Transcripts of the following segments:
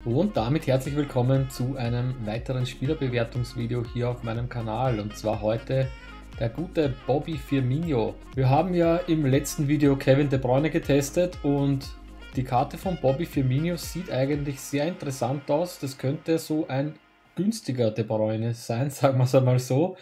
Und damit herzlich willkommen zu einem weiteren Spielerbewertungsvideo hier auf meinem Kanal, und zwar heute der gute Bobby Firmino. Wir haben ja im letzten Video Kevin De Bruyne getestet und die Karte von Bobby Firmino sieht eigentlich sehr interessant aus. Das könnte so ein günstiger De Bruyne sein, sagen wir es einmal so.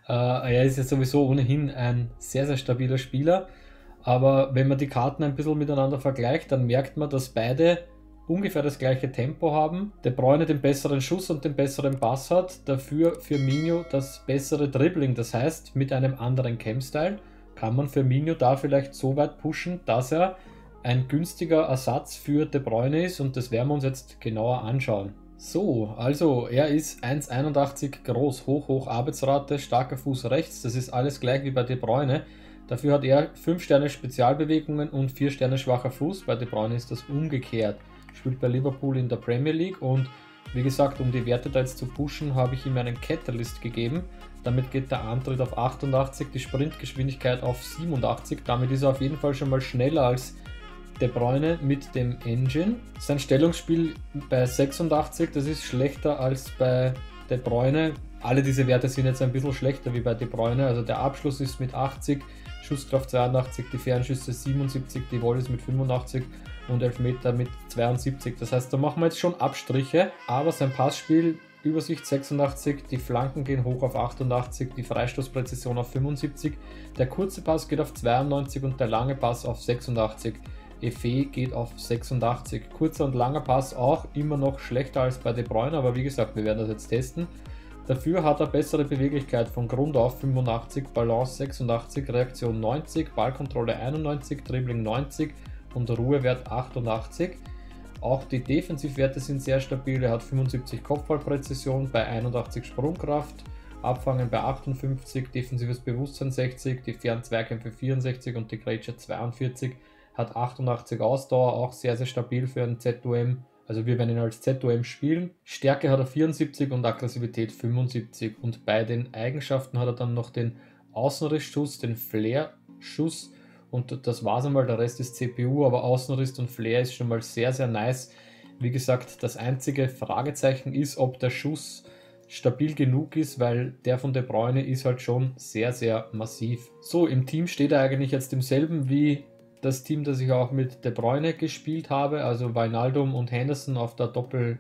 Er ist ja sowieso ohnehin ein sehr, sehr stabiler Spieler, aber wenn man die Karten ein bisschen miteinander vergleicht, dann merkt man, dass beide ungefähr das gleiche Tempo haben. De Bruyne den besseren Schuss und den besseren Pass hat, dafür Firmino das bessere Dribbling. Das heißt, mit einem anderen Cam-Style kann man Firmino da vielleicht so weit pushen, dass er ein günstiger Ersatz für De Bruyne ist, und das werden wir uns jetzt genauer anschauen. So, also er ist 1,81 groß, hoch Arbeitsrate, starker Fuß rechts, das ist alles gleich wie bei De Bruyne. Dafür hat er 5 Sterne Spezialbewegungen und 4 Sterne schwacher Fuß, bei De Bruyne ist das umgekehrt. Spielt bei Liverpool in der Premier League, und wie gesagt, um die Werte da jetzt zu pushen, habe ich ihm einen Catalyst gegeben. Damit geht der Antritt auf 88, die Sprintgeschwindigkeit auf 87. Damit ist er auf jeden Fall schon mal schneller als De Bruyne mit dem Engine. Sein Stellungsspiel bei 86, das ist schlechter als bei De Bruyne. Alle diese Werte sind jetzt ein bisschen schlechter wie bei De Bruyne. Also der Abschluss ist mit 80, Schusskraft 82, die Fernschüsse 77, die Volleys mit 85 und Elfmeter mit 72. Das heißt, da machen wir jetzt schon Abstriche, aber sein Passspiel Übersicht 86, die Flanken gehen hoch auf 88, die Freistoßpräzision auf 75, der kurze Pass geht auf 92 und der lange Pass auf 86. Effet geht auf 86. Kurzer und langer Pass auch immer noch schlechter als bei De Bruyne, aber wie gesagt, wir werden das jetzt testen. Dafür hat er bessere Beweglichkeit von Grund auf 85, Balance 86, Reaktion 90, Ballkontrolle 91, Dribbling 90 und Ruhewert 88. Auch die Defensivwerte sind sehr stabil. Er hat 75 Kopfballpräzision bei 81 Sprungkraft, Abfangen bei 58, defensives Bewusstsein 60, die Fernzweikämpfe 64 und die Grätsche 42. Hat 88 Ausdauer, auch sehr, sehr stabil für einen ZOM. Also wir werden ihn als ZOM spielen. Stärke hat er 74 und Aggressivität 75. Und bei den Eigenschaften hat er dann noch den Außenrissschuss, den Flair-Schuss, und das war es einmal. Der Rest ist CPU, aber Außenriss und Flair ist schon mal sehr, sehr nice. Wie gesagt, das einzige Fragezeichen ist, ob der Schuss stabil genug ist, weil der von De Bruyne ist halt schon sehr, sehr massiv. So, im Team steht er eigentlich jetzt im selben wie das Team, das ich auch mit De Bruyne gespielt habe, also Wijnaldum und Henderson auf der Doppel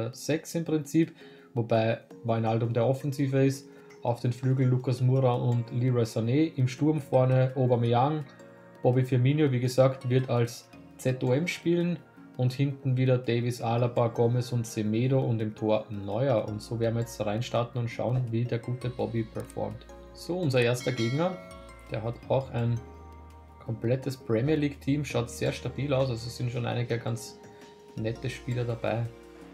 6 im Prinzip, wobei Wijnaldum der Offensive ist. Auf den Flügeln Lucas Moura und Leroy Sané, im Sturm vorne Aubameyang. Bobby Firmino, wie gesagt, wird als ZOM spielen, und hinten wieder Davis, Alaba, Gomez und Semedo und im Tor Neuer. Und so werden wir jetzt reinstarten und schauen, wie der gute Bobby performt. So, unser erster Gegner, der hat auch ein komplettes Premier League Team, schaut sehr stabil aus, also sind schon einige ganz nette Spieler dabei.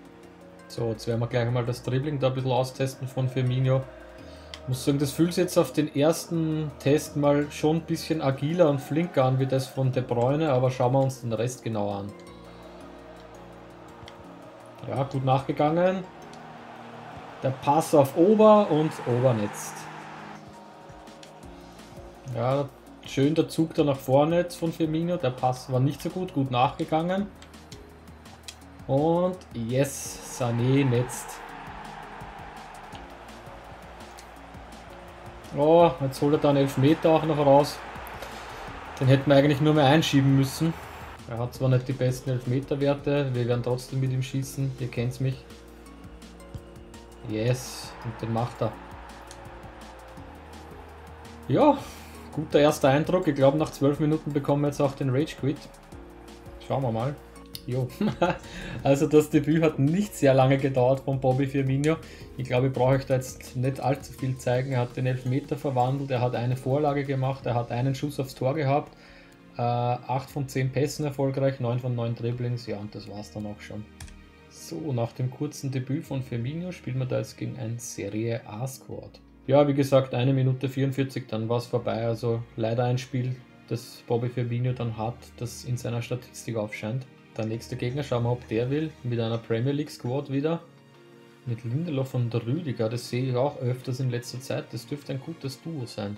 So, jetzt werden wir gleich einmal das Dribbling da ein bisschen austesten von Firmino. Ich muss sagen, das fühlt sich jetzt auf den ersten Test mal schon ein bisschen agiler und flinker an wie das von De Bruyne, aber schauen wir uns den Rest genauer an. Ja, gut nachgegangen. Der Pass auf Ober und Obernetzt. Ja, schön der Zug da nach vorne jetzt von Firmino. Der Pass war nicht so gut, gut nachgegangen. Und yes, Sané netzt. Oh, jetzt holt er da einen Elfmeter auch noch raus. Den hätten wir eigentlich nur mehr einschieben müssen. Er hat zwar nicht die besten Elfmeterwerte, wir werden trotzdem mit ihm schießen. Ihr kennt's mich. Yes, und den macht er. Ja, guter erster Eindruck. Ich glaube, nach 12 Minuten bekommen wir jetzt auch den Rage Quit. Schauen wir mal. Jo. Also das Debüt hat nicht sehr lange gedauert von Bobby Firmino. Ich glaube, ich brauche euch da jetzt nicht allzu viel zeigen. Er hat den Elfmeter verwandelt, er hat eine Vorlage gemacht, er hat einen Schuss aufs Tor gehabt. 8 von 10 Pässen erfolgreich, 9 von 9 Dribblings, ja, und das war's dann auch schon. So, nach dem kurzen Debüt von Firmino spielen wir da jetzt gegen ein Serie A Squad. Ja, wie gesagt, 1 Minute 44, dann war es vorbei. Also leider ein Spiel, das Bobby Firmino dann hat, das in seiner Statistik aufscheint. Der nächste Gegner, schauen wir, ob der will, mit einer Premier League Squad wieder. Mit Lindelof und Rüdiger, das sehe ich auch öfters in letzter Zeit. Das dürfte ein gutes Duo sein.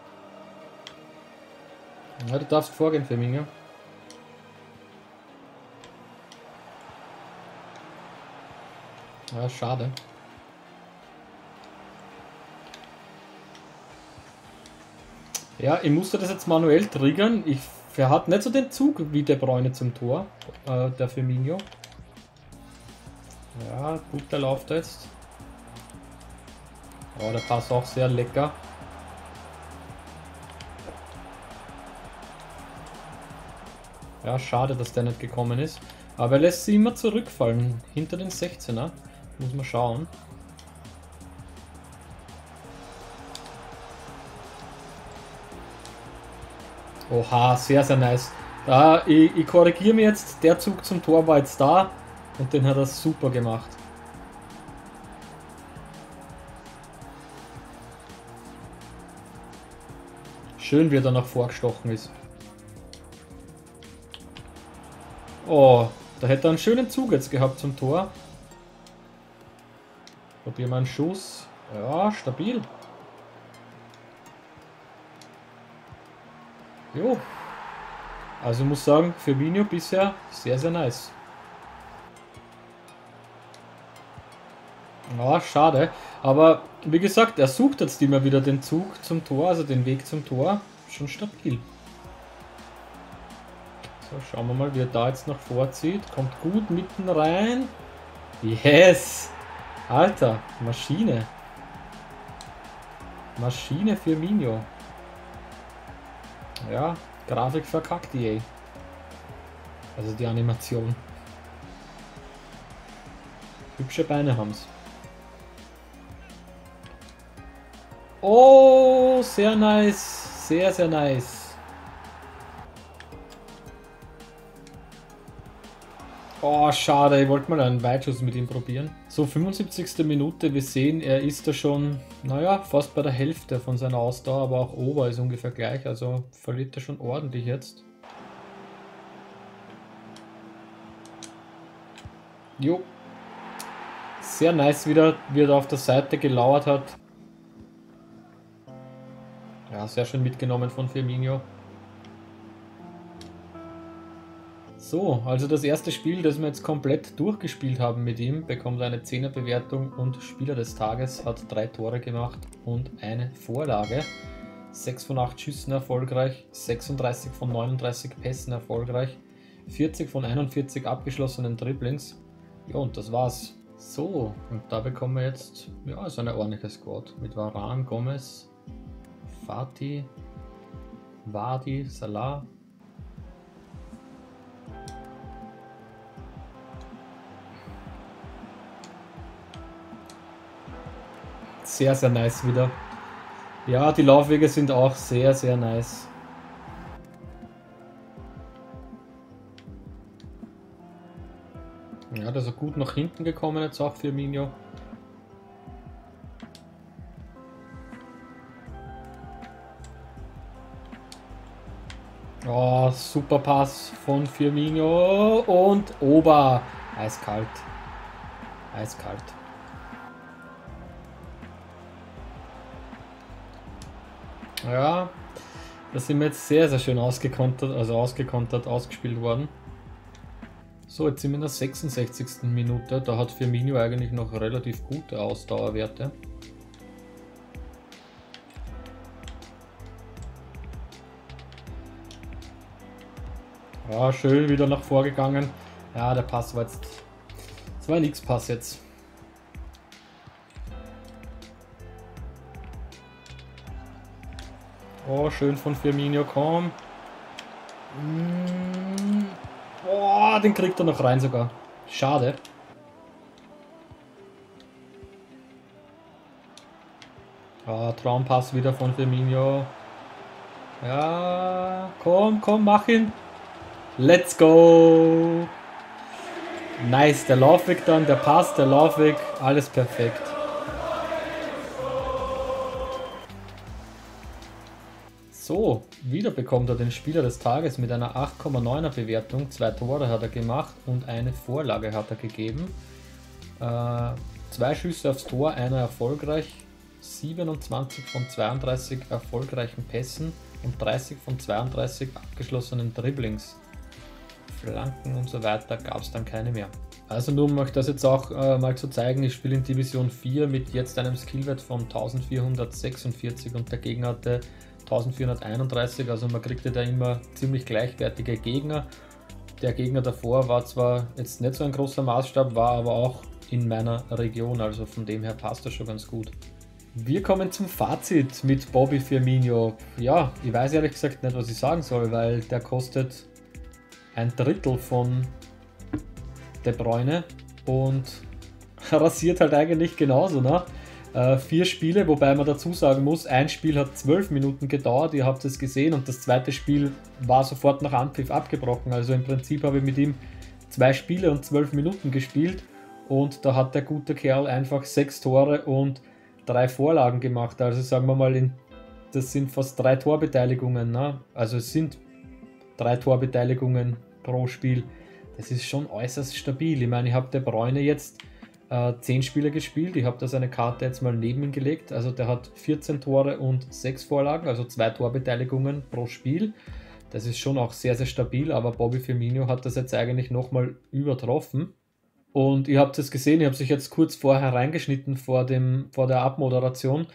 Ja, du darfst vorgehen, Firmino. Ja, schade. Ja, ich musste das jetzt manuell triggern. Er hat nicht so den Zug wie der Bruyne zum Tor, der Firmino. Ja, guter Lauf jetzt. Oh, der Pass auch sehr lecker. Ja, schade, dass der nicht gekommen ist. Aber er lässt sie immer zurückfallen. Hinter den 16er. Muss man schauen. Oha, sehr, sehr nice. Ich korrigiere mir jetzt. Der Zug zum Tor war jetzt da. Und den hat er super gemacht. Schön, wie er da nach vorgestochen ist. Oh, da hätte er einen schönen Zug jetzt gehabt zum Tor. Probieren wir einen Schuss. Ja, stabil. Jo. Also muss sagen, Firmino bisher sehr, sehr nice. Ja, schade. Aber wie gesagt, er sucht jetzt immer wieder den Zug zum Tor, also den Weg zum Tor. Schon stabil. So, schauen wir mal, wie er da jetzt noch vorzieht. Kommt gut mitten rein. Yes! Alter, Maschine. Maschine Firmino. Ja, Grafik verkackt EA. Also die Animation. Hübsche Beine haben's. Oh, sehr nice. Sehr, sehr nice. Oh, schade. Ich wollte mal einen Weitschuss mit ihm probieren. So, 75. Minute. Wir sehen, er ist da schon, naja, fast bei der Hälfte von seiner Ausdauer, aber auch Ober ist ungefähr gleich. Also verliert er schon ordentlich jetzt. Jo. Sehr nice wieder, wie er da auf der Seite gelauert hat. Ja, sehr schön mitgenommen von Firmino. So, also das erste Spiel, das wir jetzt komplett durchgespielt haben mit ihm, bekommt eine 10er Bewertung und Spieler des Tages, hat 3 Tore gemacht und eine Vorlage. 6 von 8 Schüssen erfolgreich, 36 von 39 Pässen erfolgreich, 40 von 41 abgeschlossenen Dribblings. Ja, und das war's. So, und da bekommen wir jetzt, ja, so eine ordentliche Squad mit Varane, Gomez, Fati, Vardy, Salah. Sehr, sehr nice wieder. Ja, die Laufwege sind auch sehr, sehr nice. Ja, das ist gut nach hinten gekommen jetzt auch für Firmino. Oh, super Pass von Firmino und Ober. Eiskalt. Eiskalt. Ja, da sind wir jetzt sehr, sehr schön ausgekontert, ausgespielt worden. So, jetzt sind wir in der 66. Minute. Da hat Firmino eigentlich noch relativ gute Ausdauerwerte. Ja, schön wieder nach vorgegangen. Ja, der Pass war jetzt... Das war ein X-Pass jetzt. Oh, schön von Firmino, komm. Oh, den kriegt er noch rein sogar. Schade. Ah, Traumpass wieder von Firmino. Ja, komm, komm, mach ihn. Let's go. Nice, der Laufweg dann, der Pass, der Laufweg, alles perfekt. So, wieder bekommt er den Spieler des Tages mit einer 8,9er Bewertung. 2 Tore hat er gemacht und eine Vorlage hat er gegeben. 2 Schüsse aufs Tor, einer erfolgreich. 27 von 32 erfolgreichen Pässen und 30 von 32 abgeschlossenen Dribblings. Flanken und so weiter gab es dann keine mehr. Also nur um euch das jetzt auch mal zu zeigen, ich spiele in Division 4 mit jetzt einem Skillwert von 1446 und der Gegner hatte 1431, also man kriegte da immer ziemlich gleichwertige Gegner. Der Gegner davor war zwar jetzt nicht so ein großer Maßstab, war aber auch in meiner Region, also von dem her passt das schon ganz gut. Wir kommen zum Fazit mit Bobby Firmino. Ja, ich weiß ehrlich gesagt nicht, was ich sagen soll, weil der kostet ein Drittel von De Bruyne und rasiert halt eigentlich genauso, ne? 4 Spiele, wobei man dazu sagen muss, ein Spiel hat 12 Minuten gedauert, ihr habt es gesehen, und das zweite Spiel war sofort nach Anpfiff abgebrochen. Also im Prinzip habe ich mit ihm 2 Spiele und 12 Minuten gespielt und da hat der gute Kerl einfach 6 Tore und 3 Vorlagen gemacht. Also sagen wir mal, das sind fast 3 Torbeteiligungen, ne? Also es sind 3 Torbeteiligungen pro Spiel. Das ist schon äußerst stabil. Ich meine, ich habe De Bruyne jetzt 10 Spiele gespielt. Ich habe da seine Karte jetzt mal neben ihn gelegt. Also der hat 14 Tore und 6 Vorlagen, also 2 Torbeteiligungen pro Spiel. Das ist schon auch sehr, sehr stabil, aber Bobby Firmino hat das jetzt eigentlich nochmal übertroffen. Und ihr habt es gesehen, ich habe sich jetzt kurz vorher reingeschnitten vor der Abmoderation.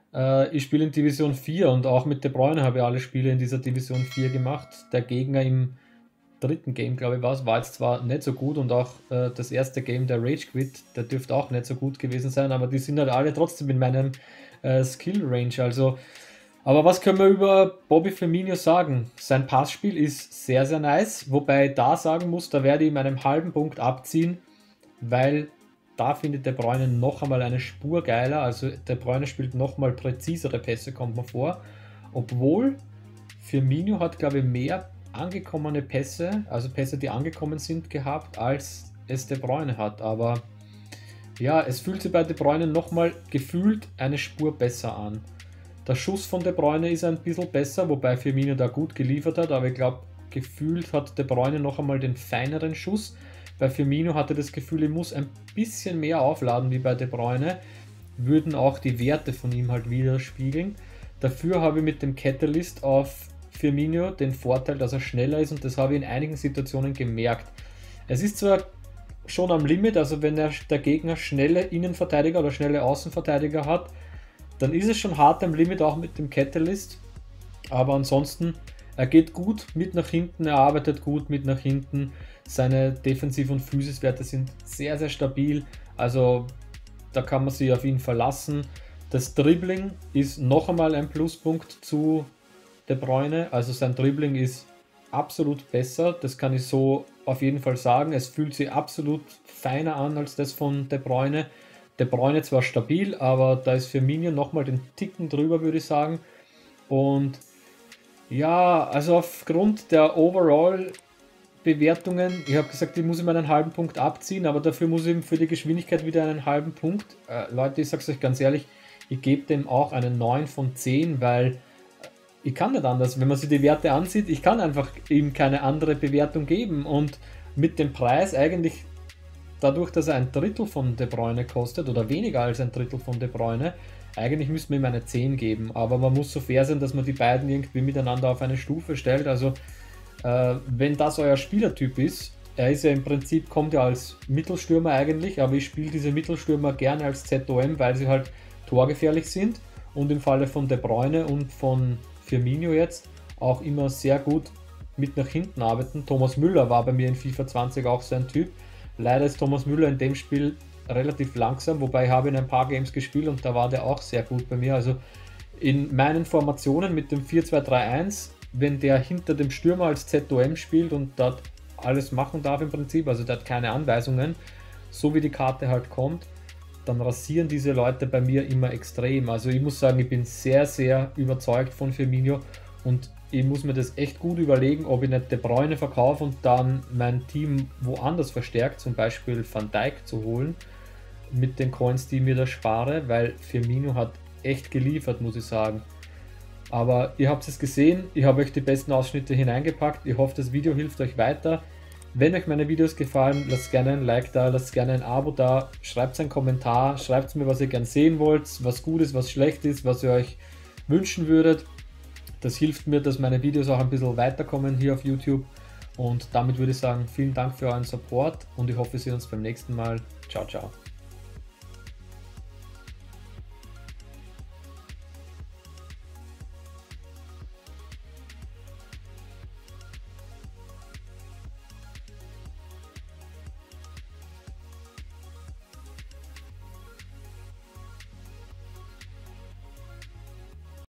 Ich spiele in Division 4 und auch mit De Bruyne habe ich alle Spiele in dieser Division 4 gemacht. Der Gegner im dritten Game, glaube ich, war jetzt zwar nicht so gut und auch das erste Game, der Rage Quit, der dürfte auch nicht so gut gewesen sein, aber die sind halt alle trotzdem in meinem Skill Range. Also, aber was können wir über Bobby Firmino sagen? Sein Passspiel ist sehr, sehr nice, wobei ich da sagen muss, da werde ich ihm einen halben Punkt abziehen, weil da findet De Bruyne noch einmal eine Spur geiler. Also De Bruyne spielt noch mal präzisere Pässe, kommt mir vor, obwohl Firmino hat, glaube ich, mehr angekommene Pässe, also Pässe, die angekommen sind, gehabt, als es De Bruyne hat. Aber ja, es fühlt sich bei De Bruyne nochmal gefühlt eine Spur besser an. Der Schuss von De Bruyne ist ein bisschen besser, wobei Firmino da gut geliefert hat, aber ich glaube, gefühlt hat De Bruyne noch einmal den feineren Schuss. Bei Firmino hatte das Gefühl, ich muss ein bisschen mehr aufladen wie bei De Bruyne, würden auch die Werte von ihm halt widerspiegeln. Dafür habe ich mit dem Catalyst auf Firmino den Vorteil, dass er schneller ist, und das habe ich in einigen Situationen gemerkt. Es ist zwar schon am Limit, also wenn der Gegner schnelle Innenverteidiger oder schnelle Außenverteidiger hat, dann ist es schon hart am Limit, auch mit dem Catalyst, aber ansonsten, er geht gut mit nach hinten, er arbeitet gut mit nach hinten, seine Defensiv- und Physiswerte sind sehr, sehr stabil, also da kann man sich auf ihn verlassen. Das Dribbling ist noch einmal ein Pluspunkt zu De Bruyne, also sein Dribbling ist absolut besser, das kann ich so auf jeden Fall sagen. Es fühlt sich absolut feiner an als das von De Bruyne. De Bruyne zwar stabil, aber da ist Firmino nochmal den Ticken drüber, würde ich sagen. Und ja, also aufgrund der Overall-Bewertungen, ich habe gesagt, ich muss ihm einen halben Punkt abziehen, aber dafür muss ich ihm für die Geschwindigkeit wieder einen halben Punkt. Leute, ich sage es euch ganz ehrlich, ich gebe dem auch einen 9 von 10, weil ich kann nicht anders, wenn man sich die Werte ansieht, ich kann einfach ihm keine andere Bewertung geben, und mit dem Preis eigentlich, dadurch, dass er ein Drittel von De Bruyne kostet oder weniger als ein Drittel von De Bruyne, eigentlich müsste man ihm eine 10 geben, aber man muss so fair sein, dass man die beiden irgendwie miteinander auf eine Stufe stellt. Also wenn das euer Spielertyp ist, er ist ja im Prinzip, kommt ja als Mittelstürmer eigentlich, aber ich spiele diese Mittelstürmer gerne als ZOM, weil sie halt torgefährlich sind und im Falle von De Bruyne und von Firmino jetzt auch immer sehr gut mit nach hinten arbeiten. Thomas Müller war bei mir in FIFA 20 auch so ein Typ. Leider ist Thomas Müller in dem Spiel relativ langsam, wobei ich habe in ein paar Games gespielt und da war der auch sehr gut bei mir. Also in meinen Formationen mit dem 4-2-3-1, wenn der hinter dem Stürmer als ZOM spielt und dort alles machen darf im Prinzip, also der hat keine Anweisungen, so wie die Karte halt kommt, dann rasieren diese Leute bei mir immer extrem. Also ich muss sagen, ich bin sehr, sehr überzeugt von Firmino und ich muss mir das echt gut überlegen, ob ich nicht De Bruyne verkaufe und dann mein Team woanders verstärkt, zum Beispiel Van Dijk zu holen, mit den Coins, die ich mir da spare, weil Firmino hat echt geliefert, muss ich sagen. Aber ihr habt es gesehen, ich habe euch die besten Ausschnitte hineingepackt, ich hoffe, das Video hilft euch weiter. Wenn euch meine Videos gefallen, lasst gerne ein Like da, lasst gerne ein Abo da, schreibt einen Kommentar, schreibt mir, was ihr gerne sehen wollt, was gut ist, was schlecht ist, was ihr euch wünschen würdet. Das hilft mir, dass meine Videos auch ein bisschen weiterkommen hier auf YouTube. Und damit würde ich sagen, vielen Dank für euren Support und ich hoffe, wir sehen uns beim nächsten Mal. Ciao, ciao.